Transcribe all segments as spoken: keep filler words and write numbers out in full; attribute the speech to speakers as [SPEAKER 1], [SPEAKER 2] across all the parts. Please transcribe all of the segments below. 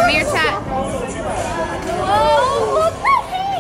[SPEAKER 1] me your tap.
[SPEAKER 2] Oh, look at him!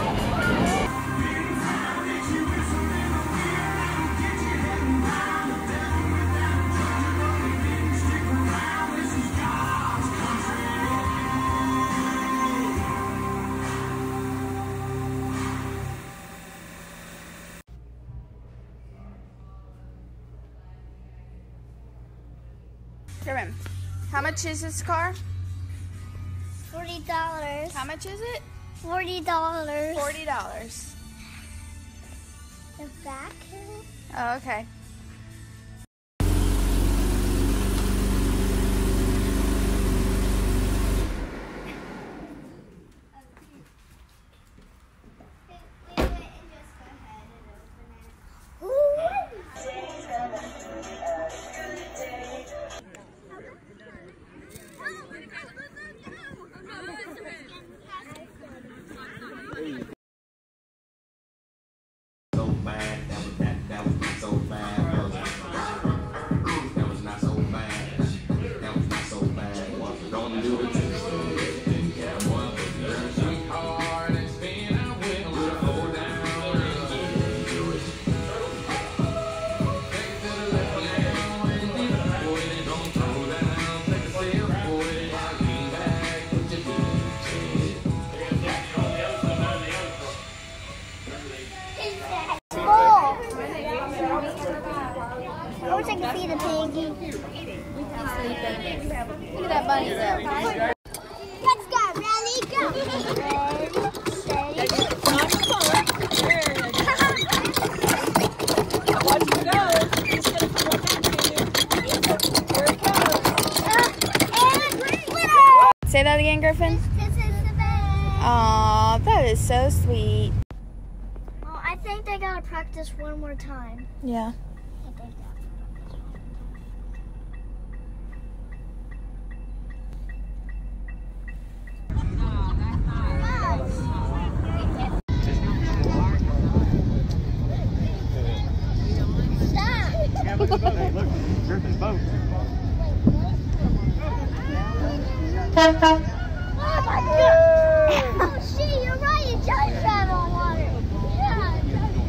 [SPEAKER 1] Griffin, how much is this car?
[SPEAKER 2] Forty dollars.
[SPEAKER 1] How much is it?
[SPEAKER 2] Forty dollars.
[SPEAKER 1] Forty dollars.
[SPEAKER 2] The back.
[SPEAKER 1] Oh, okay.
[SPEAKER 3] So bad, that was that, that was not so bad. That was, that was not so bad. That was not so bad. Don't do it. Yeah, one girl, she hard and spin out with a little down. Do it. Take to the left now and then boy, they don't throw down. Take a step, boy, lean back, put your feet
[SPEAKER 2] I wish I could see the piggy.
[SPEAKER 1] Look at that bunny though.
[SPEAKER 2] Let's go, Rally, go! Ready, steady,
[SPEAKER 4] Watch it go. It's gonna come right back to you. Here it comes.
[SPEAKER 2] and winner!
[SPEAKER 1] Say that again, Griffin.
[SPEAKER 2] This is the best.
[SPEAKER 1] Aw, that is so sweet.
[SPEAKER 2] Well, I think they gotta practice one more time.
[SPEAKER 1] Yeah.
[SPEAKER 2] I think that.
[SPEAKER 3] Hey, look, Griffin's boat.
[SPEAKER 2] Oh my god! Oh shit, you're right, it does have on water. Yeah.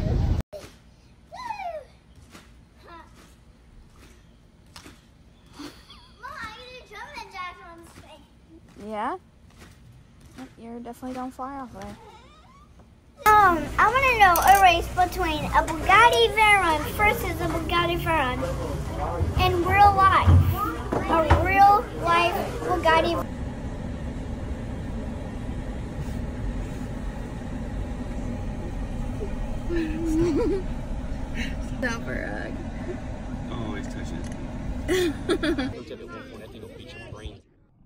[SPEAKER 2] Mom, I can do jumping jacks on this thing.
[SPEAKER 1] Yeah? Yep, you're definitely gonna fly off there.
[SPEAKER 2] Um, I want to know a race between a Bugatti Veyron versus a Bugatti Veyron in real life. A real life Bugatti.
[SPEAKER 1] Stop her ugh.
[SPEAKER 3] Oh, it's touching his feet. Look at the one point, that thing will beat your brain.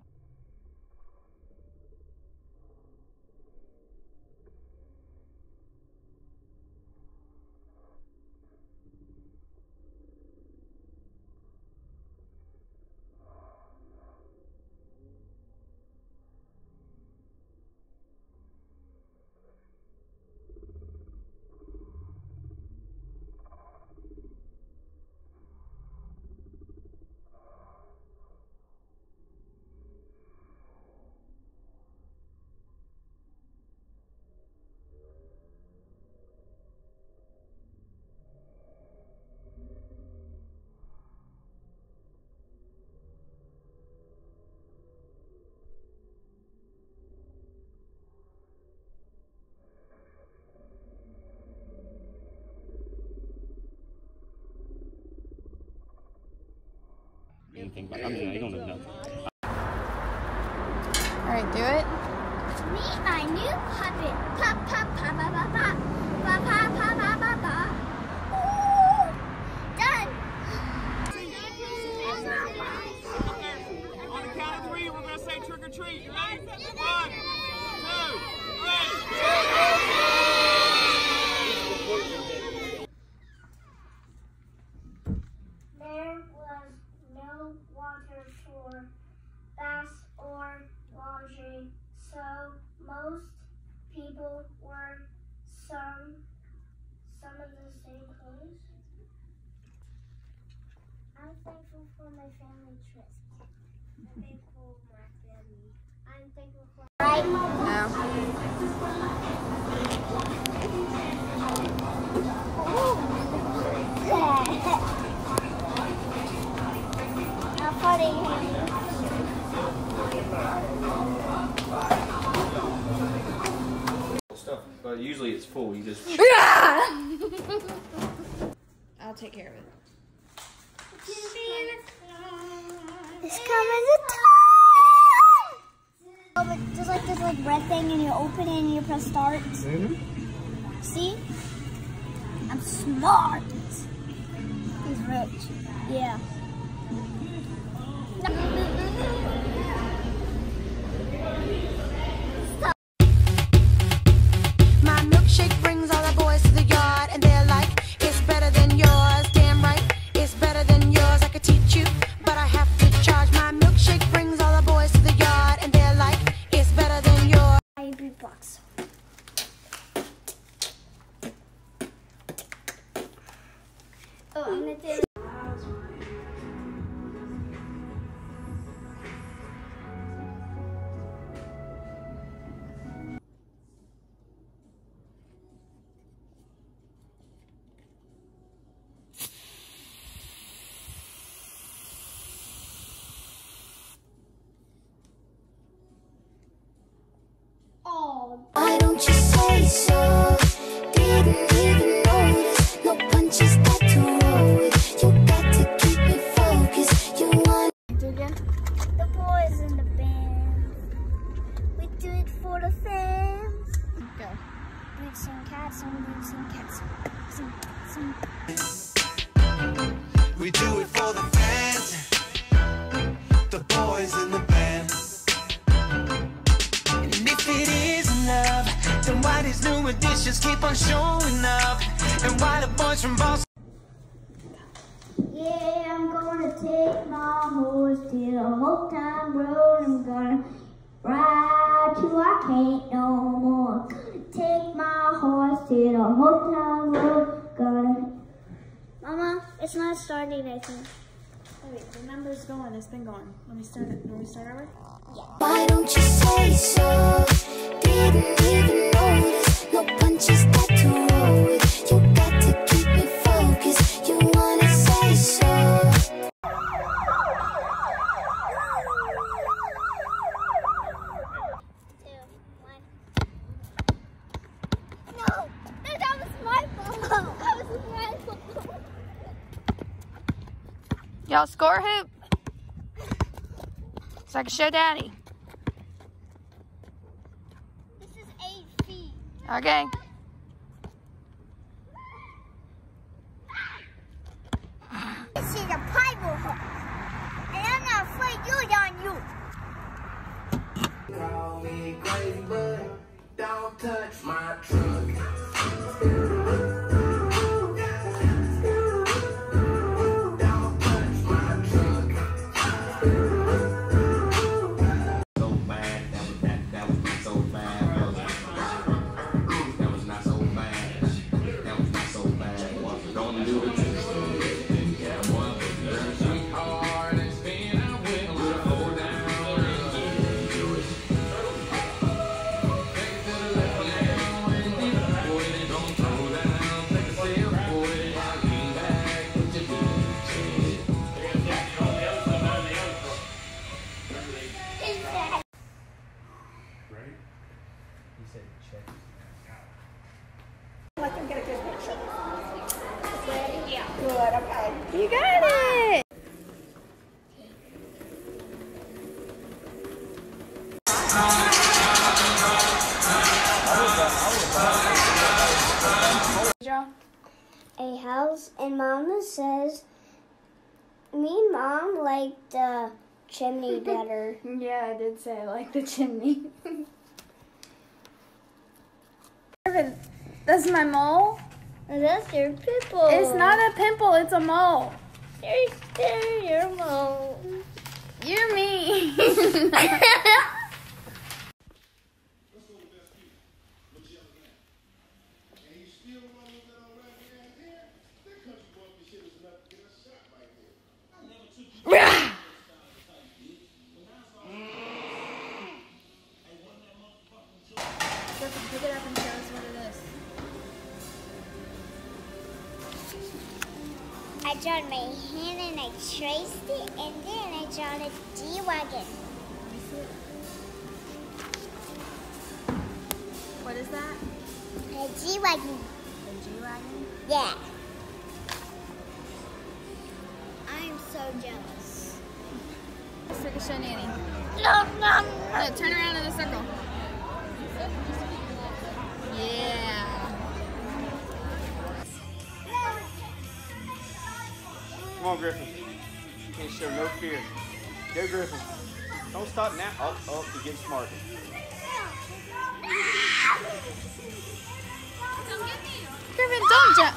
[SPEAKER 3] Anything, but I mean, I don't know nothing.
[SPEAKER 1] Alright, do it.
[SPEAKER 2] Meet my new puppet. Pop, pop, pop, pop, pop, pop. Pop, pop, pop, pop, pop, pop. Ooh, done.
[SPEAKER 4] On the count of three, we're gonna say trick or treat. You ready? One, two, three.
[SPEAKER 2] There was no water for baths or laundry, so most people wore some some of the same clothes. I'm thankful for my family trips. I'm thankful for my family. Right?
[SPEAKER 1] No.
[SPEAKER 2] How funny.
[SPEAKER 3] Stuff, but usually it's full. You just.
[SPEAKER 1] I'll take care of it.
[SPEAKER 2] It's coming to time. Oh, but there's like this like red thing, and you open it and you press start.
[SPEAKER 3] Mm-hmm.
[SPEAKER 2] See? I'm smart. He's rich. Yeah.
[SPEAKER 5] My milkshake brings all the boys to the yard, and they're like, it's better than yours. Damn right, it's better than yours. I could teach you, but I have to charge. My milkshake brings all the boys to the yard, and they're like, it's better than yours.
[SPEAKER 2] I beatbox. Oh, I'm gonna do it.
[SPEAKER 5] Why don't you say so? Didn't even notice. No punches got to roll with. You got to keep me focused. You want
[SPEAKER 1] Do it again.
[SPEAKER 2] The boys in the band. We do it for the fans.
[SPEAKER 1] Go.
[SPEAKER 2] Boots and cats and boots and cats. Some, some.
[SPEAKER 6] We do it for the fans, the boys in the band. And if it is love, then why these new additions keep on showing up? And why the boys from Boston?
[SPEAKER 2] Yeah, I'm gonna take my horse to the whole time road. I'm gonna ride till I can't no more. Take my horse to the whole time road. Gonna. Mama, it's not starting, I think.
[SPEAKER 1] Oh, wait, the number's going. It's been going. Let me start it. Let me start over.
[SPEAKER 5] Why don't you say so? Didn't even notice. No punches got to roll with. You got to keep me focused. You wanna say so?
[SPEAKER 2] Two, one. No, that was my fault. That was my fault.
[SPEAKER 1] Y'all score hoop. So I can show Daddy.
[SPEAKER 2] This is eight feet.
[SPEAKER 1] Okay.
[SPEAKER 2] This is a Bible hook. And I'm not afraid you're on you.
[SPEAKER 6] Call me crazy, but don't touch my truck.
[SPEAKER 3] So bad, that was that, that was not so bad. That was, that was not so bad. That was not so bad. Don't do it. Yeah, boy, girl, she hard and spin out with a hold down. Take it to the left now and deep, boy, they gon' throw down. Take a step, boy, lean back, put your feet.
[SPEAKER 1] You got it.
[SPEAKER 2] A house, and Mama says, me and Mom like the chimney better.
[SPEAKER 1] Yeah, I did say I like the chimney. Griffin, that's my mole.
[SPEAKER 2] That's your pimple.
[SPEAKER 1] It's not a pimple, it's a mole.
[SPEAKER 2] There's, there's your mole.
[SPEAKER 1] You're mean.
[SPEAKER 2] I drawn my hand and I traced it, and then I drawn a G-Wagon.
[SPEAKER 1] What is that?
[SPEAKER 2] A G-Wagon.
[SPEAKER 1] A G-Wagon?
[SPEAKER 2] Yeah. I'm so jealous.
[SPEAKER 1] Let's take a show nanny.
[SPEAKER 2] No, no,
[SPEAKER 1] No, turn around in a circle. Yeah.
[SPEAKER 4] Come on, Griffin. You can't show no fear. Go, Griffin. Don't stop now. Oh, oh, you're getting smarter.
[SPEAKER 1] Griffin, don't jump.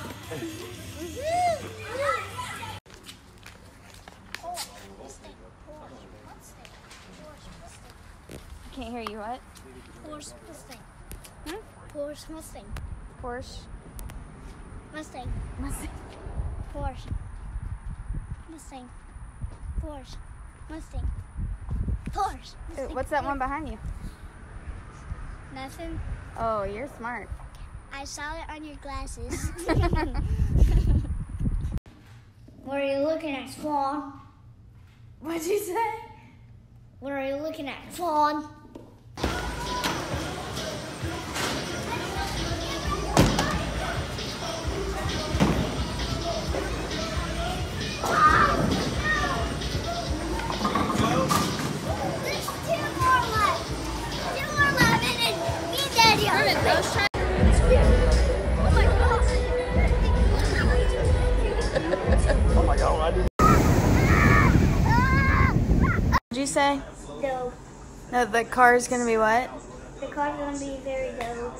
[SPEAKER 1] I can't hear you. What?
[SPEAKER 2] Porsche Mustang.
[SPEAKER 1] Hmm?
[SPEAKER 2] Porsche Mustang.
[SPEAKER 1] Porsche.
[SPEAKER 2] Mustang.
[SPEAKER 1] Mustang.
[SPEAKER 2] Porsche. Mustang. Porsche. Mustang. Porsche. Mustang.
[SPEAKER 1] What's that one behind you?
[SPEAKER 2] Nothing.
[SPEAKER 1] Oh, you're smart.
[SPEAKER 2] I saw it on your glasses. What are you looking at, Swan?
[SPEAKER 1] What'd you say?
[SPEAKER 2] What are you looking at, Swan? There's two more left. Two more left, and then me and Daddy are
[SPEAKER 1] Griffin, those try-
[SPEAKER 2] Oh my God.
[SPEAKER 4] Oh my God, I did.
[SPEAKER 1] What'd you say?
[SPEAKER 2] No,
[SPEAKER 1] No, the car's gonna be what?
[SPEAKER 2] the car's gonna be very dope.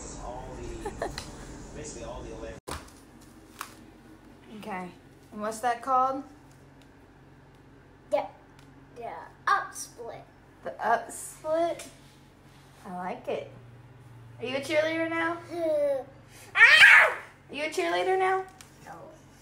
[SPEAKER 1] Okay. And what's that called?
[SPEAKER 2] Yep. Yeah. Up split.
[SPEAKER 1] The up split? I like it. Are you a cheerleader now?
[SPEAKER 2] Ah!
[SPEAKER 1] Are you a cheerleader now?
[SPEAKER 2] No.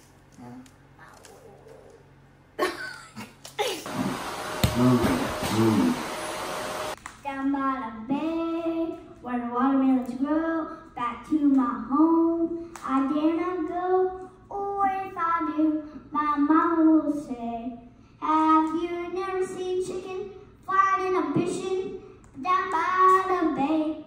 [SPEAKER 2] Down by the bay, where the watermelons grow, back to my home, I dare not go. Or if I do, my mama will say, have you never seen chicken flying in a fishing down by the bay?